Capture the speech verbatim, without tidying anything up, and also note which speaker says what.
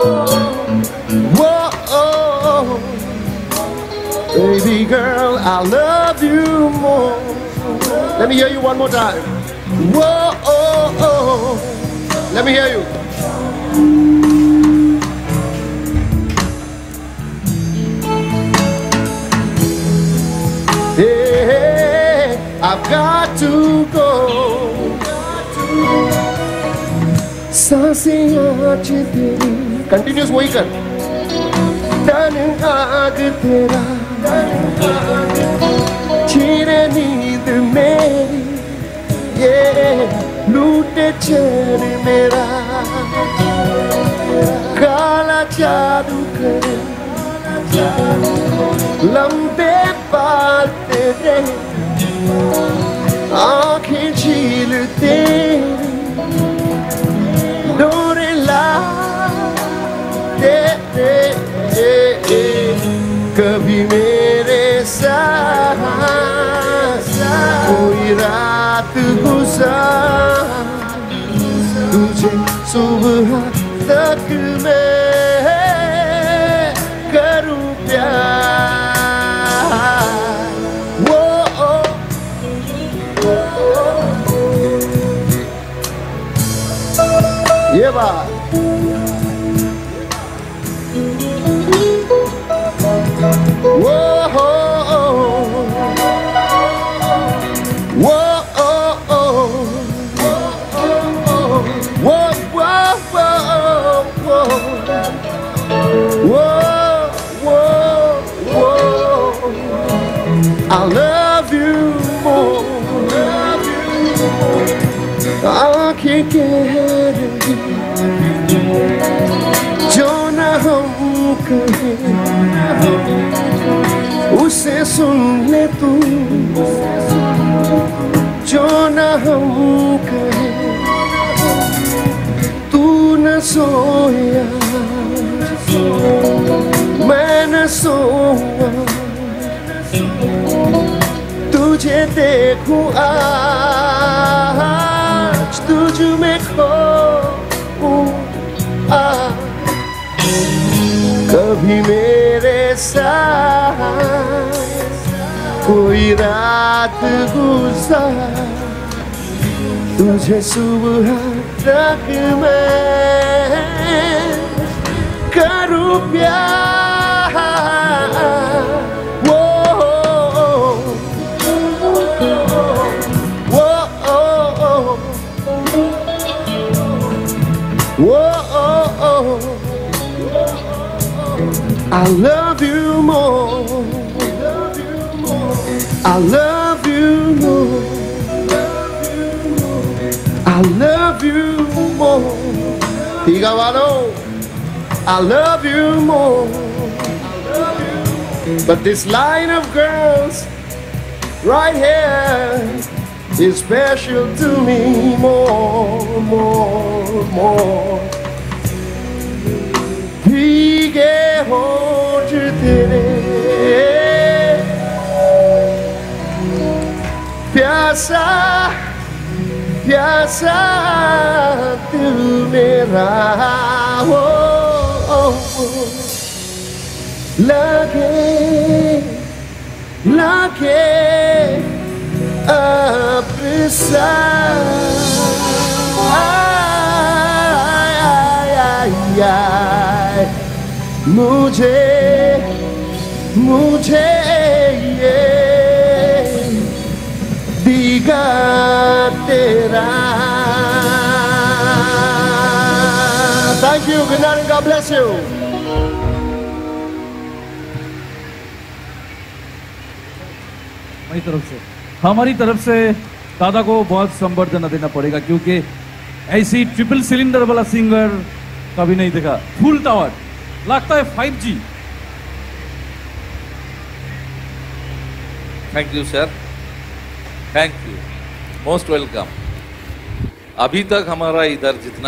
Speaker 1: whoa, oh, baby girl, I love you more. Let me hear you one more time. Whoa, oh, oh. Let me hear you. Hey, hey, I've got to go. सांसें आज तेरी continuous वही कर तन आग तेरा छीने नींद मेरी ये लूटे चैन मेरा काला जादू करे लंबे बाल तेरे आँखें झीलते डोरे ला दे दे दे कभी मेरे साथ कोई रात गुजार तुझे सुबह तक मैं करूं प्यार वो ओ, ये बात वो हो वो ओ ओ वो वो वो वो वो I love you more. आँखें कह रही जो न हम कहें उसे सुन ले तू जो न हम कहें तू न सोया मैं न सोया तुझे देखूं आज तुझ में खोऊं आज कभी मेरे साथ कोई रात गुजार तुझे सुबह तक मैं करूं प्यार वो वो वो I love you more. I love you more. I love you more. Digha, I love you more. But this line of girls right here is special to me more, more, more. भीगे होठ तेरे प्यासा प्यासा दिल मेरा हो लगे लगे अब सा मुझे मुझे ये दिगा तेरा. Thank you, good night and God bless you.
Speaker 2: हमारी तरफ से हमारी तरफ से दादा को बहुत संबर्धना देना पड़ेगा क्योंकि ऐसी ट्रिपल सिलेंडर वाला सिंगर कभी नहीं देखा. फुल टावर लगता है five G.
Speaker 3: Thank you sir, thank you, most welcome. अभी तक हमारा इधर जितना